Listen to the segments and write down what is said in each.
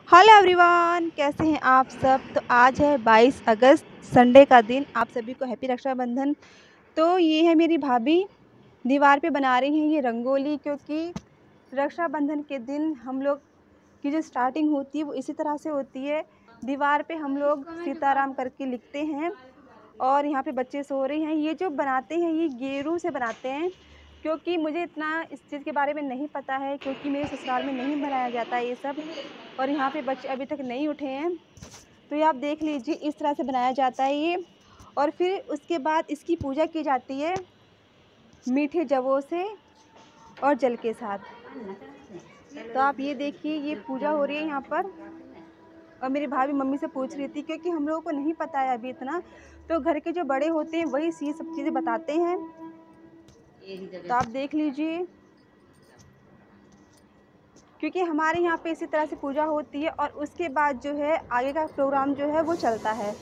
Hello everyone, कैसे हैं आप सब। तो आज है 22 अगस्त, संडे का दिन। आप सभी को हैप्पी रक्षाबंधन। तो ये है मेरी भाभी, दीवार पे बना रही हैं ये रंगोली, क्योंकि रक्षाबंधन के दिन हम लोग की जो स्टार्टिंग होती है वो इसी तरह से होती है। दीवार पे हम लोग सीताराम करके लिखते हैं और यहाँ पे बच्चे सो रहे हैं। ये जो बनाते हैं ये गेरू से बनाते हैं, क्योंकि मुझे इतना इस चीज़ के बारे में नहीं पता है, क्योंकि मेरे ससुराल में नहीं बनाया जाता है ये सब। और यहाँ पे बच्चे अभी तक नहीं उठे हैं, तो ये आप देख लीजिए इस तरह से बनाया जाता है ये। और फिर उसके बाद इसकी पूजा की जाती है मीठे जवों से और जल के साथ। तो आप ये देखिए, ये पूजा हो रही है यहाँ पर। और मेरी भाभी मम्मी से पूछ रही थी, क्योंकि हम लोगों को नहीं पता है अभी इतना, तो घर के जो बड़े होते हैं वही ये सब चीज़ें बताते हैं। तो आप देख लीजिए, क्योंकि हमारे यहाँ पे इसी तरह से पूजा होती है और उसके बाद जो है आगे का प्रोग्राम जो है वो चलता है।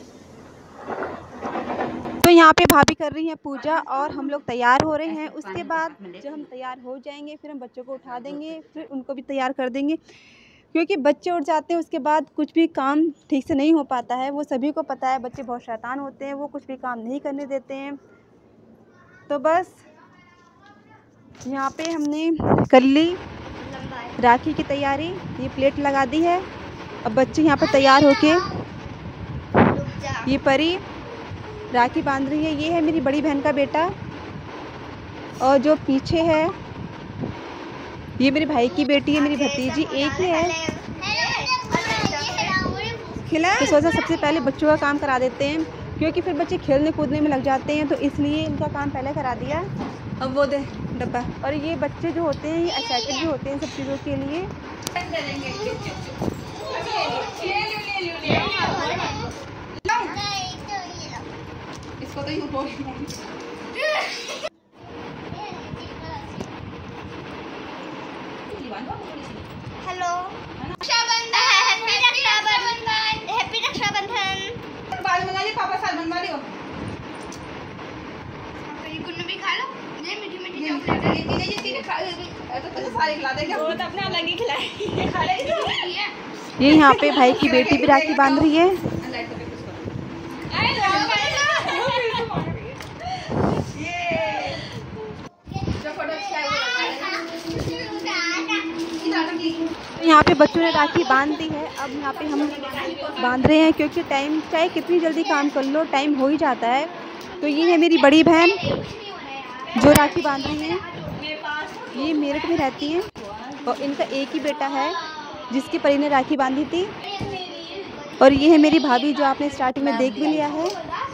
तो यहाँ पे भाभी कर रही हैं पूजा और हम लोग तैयार हो रहे हैं। उसके बाद जब हम तैयार हो जाएंगे फिर हम बच्चों को उठा देंगे, फिर उनको भी तैयार कर देंगे, क्योंकि बच्चे उठ जाते हैं उसके बाद कुछ भी काम ठीक से नहीं हो पाता है। वो सभी को पता है, बच्चे बहुत शैतान होते हैं, वो कुछ भी काम नहीं करने देते हैं। तो बस यहाँ पे हमने कर ली राखी की तैयारी, ये प्लेट लगा दी है। अब बच्चे यहाँ पर तैयार होके ये परी राखी बांध रही है। ये है मेरी बड़ी बहन का बेटा, और जो पीछे है ये मेरे भाई की बेटी है, मेरी भतीजी, एक ही है। खिला तो सोचा सबसे पहले बच्चों का काम करा देते हैं, क्योंकि फिर बच्चे खेलने कूदने में लग जाते हैं, तो इसलिए इनका काम पहले करा दिया। अब वो दे डब्बा। और ये बच्चे जो होते हैं ये एक्साइटेड भी होते हैं सब चीज़ों के लिए। इसको तो यूं hello, Raksha Bandhan, happy Raksha Bandhan, happy Raksha Bandhan. बाद में गाली पापा साथ बनवा लियो। ये कुन्नू भी खा लो, ये मीठी मीठी चॉकलेट है, ये खा तो सारे खिला देगा, वो तो अपने अलग ही खिलाएगी, खा लेगी। ये यहाँ पे भाई की बेटी भी राखी बांध रही है। यहाँ पे बच्चों ने राखी बांध दी है। अब यहाँ पे हम बांध रहे हैं, क्योंकि टाइम चाहे कितनी जल्दी काम कर लो टाइम हो ही जाता है। तो ये है मेरी बड़ी बहन जो राखी बांध रही है, ये मेरठ में रहती हैं और इनका एक ही बेटा है जिसकी परी ने राखी बांधी थी। और ये है मेरी भाभी जो आपने स्टार्टिंग में देख भी लिया है।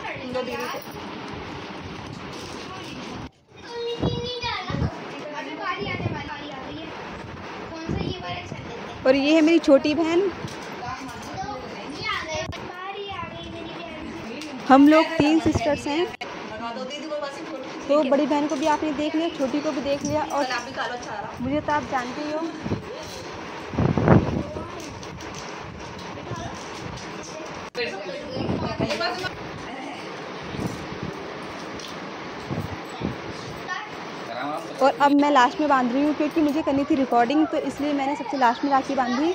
और ये है मेरी छोटी बहन। हम लोग 3 सिस्टर्स हैं। तो बड़ी बहन को भी आपने देख लिया, छोटी को भी देख लिया, और मुझे तो आप जानते ही हो। और अब मैं लास्ट में बांध रही हूँ, क्योंकि मुझे करनी थी रिकॉर्डिंग, तो इसलिए मैंने सबसे लास्ट में राखी बांधी।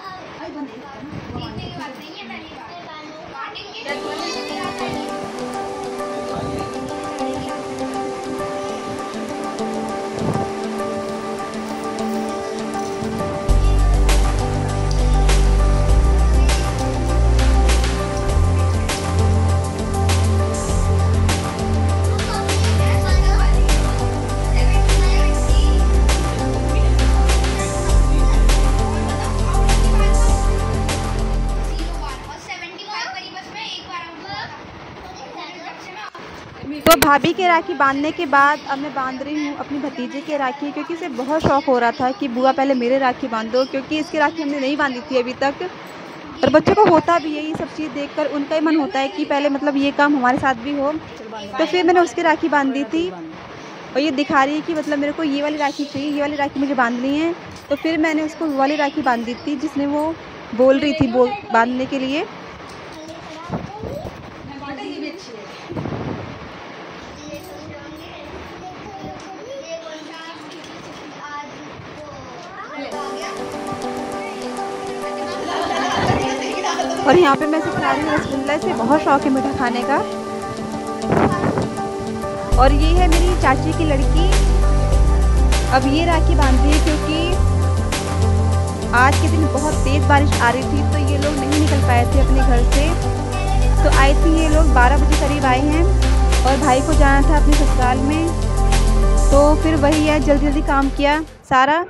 तो भाभी के राखी बांधने के बाद अब मैं बांध रही हूँ अपनी भतीजे के राखी, क्योंकि इसे बहुत शौक हो रहा था कि बुआ पहले मेरे राखी बांधो, क्योंकि इसकी राखी हमने नहीं बांधी थी अभी तक। और बच्चों को होता भी है ये सब चीज़ देखकर, उनका ही मन होता है कि पहले मतलब ये काम हमारे साथ भी हो। तो फिर मैंने उसकी राखी बांधी थी, और ये दिखा रही है कि मतलब मेरे को ये वाली राखी चाहिए, ये वाली राखी मुझे बांधनी है। तो फिर मैंने उसको वो वाली राखी बांध दी थी जिसने वो बोल रही थी बांधने के लिए। और यहाँ पे मैं इसे खा रही हूँ रसगुल्ला। इसे बहुत शौक है मीठा खाने का। और ये है मेरी चाची की लड़की। अब ये राखी बांध रही है क्योंकि आज के दिन बहुत तेज़ बारिश आ रही थी, तो ये लोग नहीं निकल पाए थे अपने घर से। तो आई थी ये लोग 12 बजे करीब आए हैं और भाई को जाना था अपने ससुराल में, तो फिर वही है, जल्दी जल्दी काम किया सारा।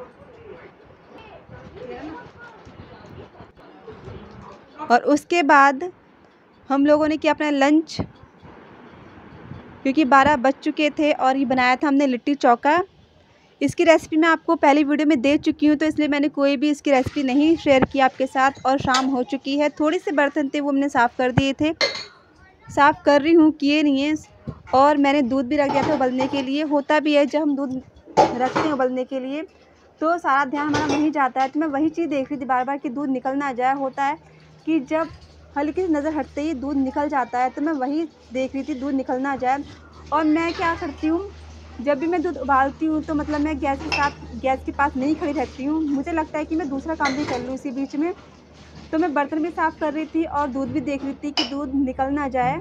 और उसके बाद हम लोगों ने किया अपना लंच, क्योंकि 12 बज चुके थे। और ये बनाया था हमने लिट्टी चौका। इसकी रेसिपी मैं आपको पहली वीडियो में दे चुकी हूँ, तो इसलिए मैंने कोई भी इसकी रेसिपी नहीं शेयर की आपके साथ। और शाम हो चुकी है, थोड़े से बर्तन थे वो हमने साफ़ कर दिए थे, साफ़ कर रही हूँ, किए नहीं है। और मैंने दूध भी रख दिया था उबलने के लिए। होता भी है जब हम दूध रखते हैं उबलने के लिए तो सारा ध्यान हमारा वहीं जाता है। तो मैं वही चीज़ देख रही थी बार बार कि दूध निकल ना जाए। होता है कि जब हल्की सी नज़र हटते ही दूध निकल जाता है, तो मैं वही देख रही थी दूध निकल ना जाए। और मैं क्या करती हूँ, जब भी मैं दूध उबालती हूँ तो मतलब मैं गैस के पास नहीं खड़ी रहती हूँ। मुझे लगता है कि मैं दूसरा काम भी कर लूँ इसी बीच में। तो मैं बर्तन भी साफ़ कर रही थी और दूध भी देख रही थी कि दूध निकल ना जाए।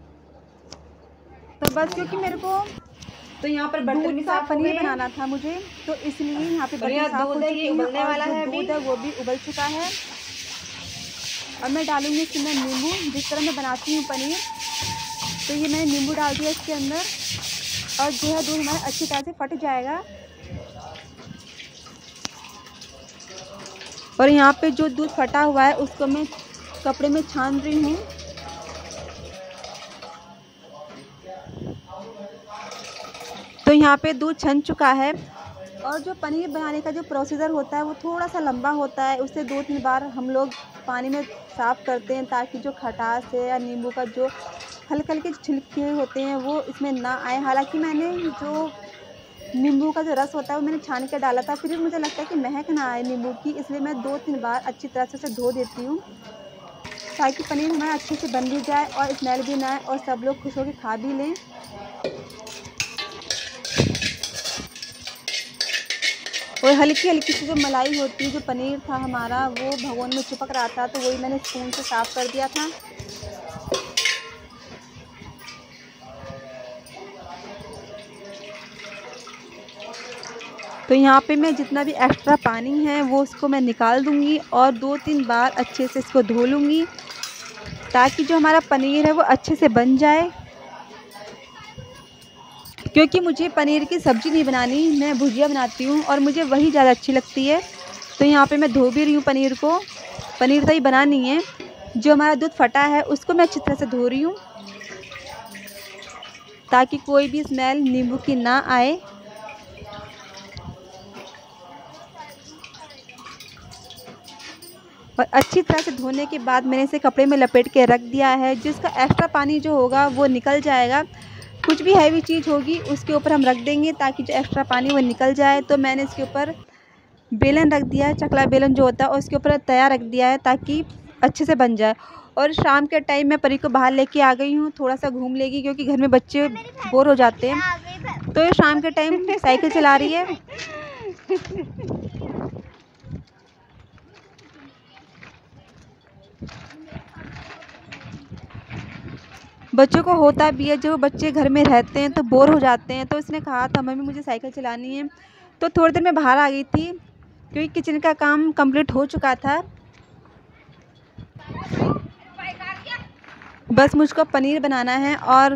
तो बस क्योंकि मेरे को तो यहाँ पर बर्तन भी साफ पनीर बनाना था मुझे, तो इसलिए यहाँ पे बर्तन साफ हो चुके हैं। उबलने वाला है, दूध है वो भी उबल चुका है। और मैं डालूँगी इसमें नींबू। जिस तरह मैं बनाती हूँ पनीर, तो ये मैंने नींबू डाल दिया इसके अंदर। और जो है दूध हमारा अच्छी तरह से फट जाएगा। और यहाँ पे जो दूध फटा हुआ है उसको मैं कपड़े में छान रही हूँ। तो यहाँ पे दूध छन चुका है। और जो पनीर बनाने का जो प्रोसीजर होता है वो थोड़ा सा लंबा होता है। उससे 2-3 बार हम लोग पानी में साफ़ करते हैं, ताकि जो खटास है या नींबू का जो हल्के हल्के छिलके होते हैं वो इसमें ना आए। हालांकि मैंने जो नींबू का जो रस होता है वो मैंने छान के डाला था, फिर भी मुझे लगता है कि महक ना आए नींबू की, इसलिए मैं 2-3 बार अच्छी तरह से उसे धो देती हूँ, ताकि पनीर हमारा अच्छे से बन भी जाए और स्मेल भी ना आए और सब लोग खुश होकर खा भी लें। और हल्की हल्की सी जो मलाई होती है, जो पनीर था हमारा वो भगोन में चिपक रहा था, तो वही मैंने स्पून से साफ़ कर दिया था। तो यहाँ पे मैं जितना भी एक्स्ट्रा पानी है वो उसको मैं निकाल दूँगी और 2-3 बार अच्छे से इसको धो लूँगी, ताकि जो हमारा पनीर है वो अच्छे से बन जाए। क्योंकि मुझे पनीर की सब्ज़ी नहीं बनानी, मैं भुजिया बनाती हूँ और मुझे वही ज़्यादा अच्छी लगती है। तो यहाँ पे मैं धो भी रही हूँ पनीर को। पनीर तो ही बनानी है। जो हमारा दूध फटा है उसको मैं अच्छी तरह से धो रही हूँ, ताकि कोई भी स्मेल नींबू की ना आए। और अच्छी तरह से धोने के बाद मैंने इसे कपड़े में लपेट के रख दिया है। जिसका एक्स्ट्रा पानी जो होगा वो निकल जाएगा। कुछ भी हैवी चीज़ होगी उसके ऊपर हम रख देंगे, ताकि जो एक्स्ट्रा पानी वो निकल जाए। तो मैंने इसके ऊपर बेलन रख दिया है, चकला बेलन जो होता है, और उसके ऊपर तया रख दिया है ताकि अच्छे से बन जाए। और शाम के टाइम मैं परी को बाहर लेके आ गई हूँ, थोड़ा सा घूम लेगी, क्योंकि घर में बच्चे बोर हो जाते हैं। तो ये शाम के टाइम साइकिल चला रही है। बच्चों को होता भी है, जो बच्चे घर में रहते हैं तो बोर हो जाते हैं। तो इसने कहा था मम्मी मुझे साइकिल चलानी है। तो थोड़ी देर में बाहर आ गई थी, क्योंकि किचन का काम कंप्लीट हो चुका था। बस मुझको पनीर बनाना है और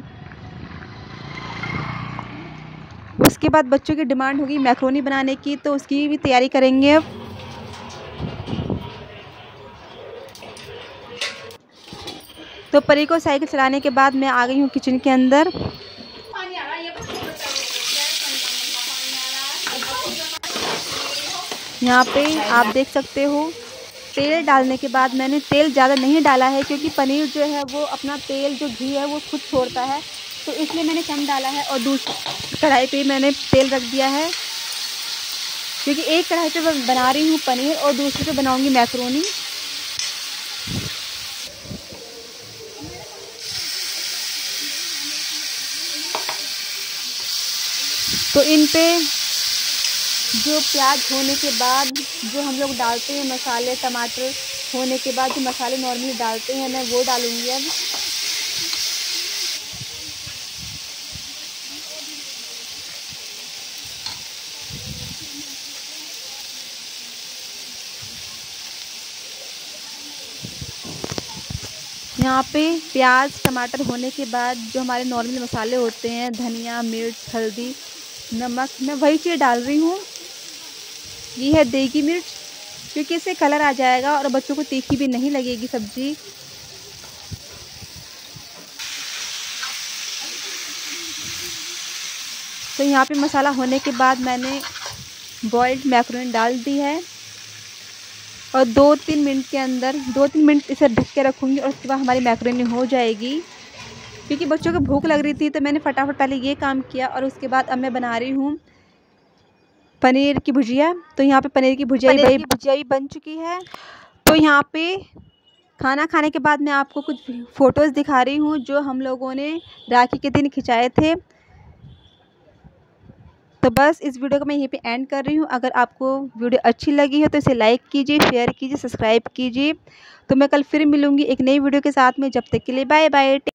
उसके बाद बच्चों की डिमांड होगी मैक्रोनी बनाने की, तो उसकी भी तैयारी करेंगे अब। तो परी को साइकिल चलाने के बाद मैं आ गई हूँ किचन के अंदर। यहाँ पे आप देख सकते हो तेल डालने के बाद मैंने तेल ज़्यादा नहीं डाला है, क्योंकि पनीर जो है वो अपना तेल जो घी है वो खुद छोड़ता है, तो इसलिए मैंने कम डाला है। और दूसरी कढ़ाई पे मैंने तेल रख दिया है, क्योंकि एक कढ़ाई पे बना रही हूँ पनीर और दूसरी पे बनाऊँगी मैक्रोनी। तो इन पे जो प्याज होने के बाद जो हम लोग डालते हैं मसाले, टमाटर, होने के बाद जो मसाले नॉर्मली डालते हैं मैं वो डालूँगी अब। यहाँ पे प्याज टमाटर होने के बाद जो हमारे नॉर्मल मसाले होते हैं, धनिया, मिर्च, हल्दी, नमक, मैं वही चीज़ डाल रही हूँ। ये है देगी मिर्च, क्योंकि इससे कलर आ जाएगा और बच्चों को तीखी भी नहीं लगेगी सब्ज़ी। तो यहाँ पे मसाला होने के बाद मैंने बॉइल्ड मैक्रोनी डाल दी है और 2-3 मिनट के अंदर 2-3 मिनट इसे ढक के रखूँगी और उसके बाद हमारी मैक्रोनी हो जाएगी। क्योंकि बच्चों को भूख लग रही थी तो मैंने फटाफट पहले ये काम किया और उसके बाद अब मैं बना रही हूँ पनीर की भुजिया। तो यहाँ पे पनीर की भुजिया भी बन चुकी है। तो यहाँ पे खाना खाने के बाद मैं आपको कुछ फ़ोटोज़ दिखा रही हूँ जो हम लोगों ने राखी के दिन खिंचाए थे। तो बस इस वीडियो को मैं यहीं पे एंड कर रही हूँ। अगर आपको वीडियो अच्छी लगी हो तो इसे लाइक कीजिए, शेयर कीजिए, सब्सक्राइब कीजिए। तो मैं कल फिर मिलूँगी एक नई वीडियो के साथ में। जब तक के लिए बाय बाय।